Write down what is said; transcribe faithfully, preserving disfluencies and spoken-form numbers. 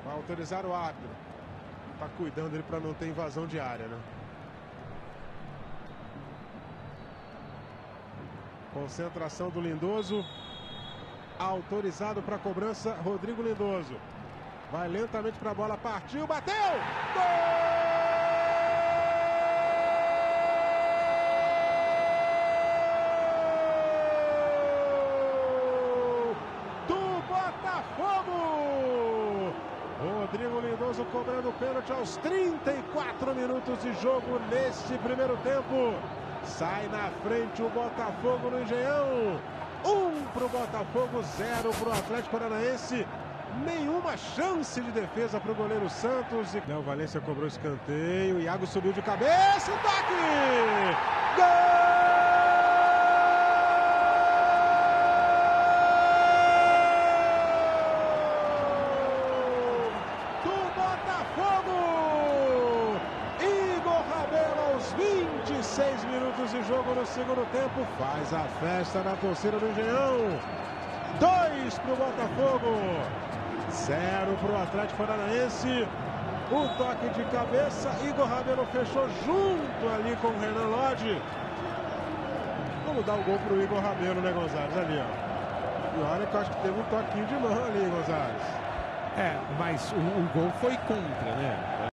Vai autorizar o árbitro. Tá cuidando ele para não ter invasão de área, né? Concentração do Lindoso. Autorizado para cobrança, Rodrigo Lindoso. Vai lentamente para a bola, partiu, bateu! Gol! Botafogo! Rodrigo Lindoso cobrando pênalti aos trinta e quatro minutos de jogo neste primeiro tempo. Sai na frente o Botafogo no Engenhão. Um para o Botafogo, zero para o Atlético Paranaense. Nenhuma chance de defesa para o goleiro Santos. E Léo Valência cobrou escanteio. Iago subiu de cabeça. Toque! Gol! vinte e seis minutos de jogo no segundo tempo. Faz a festa na torcida do Engenhão. Dois para o Botafogo, zero para o Atlético Paranaense. O toque de cabeça, Igor Rabelo fechou junto ali com o Renan Lodge. Vamos dar o gol para o Igor Rabelo, né, Gonzalez? Ali, ó. E olha que eu acho que teve um toquinho de mão ali, Gonzalez. É, mas o, o gol foi contra, né?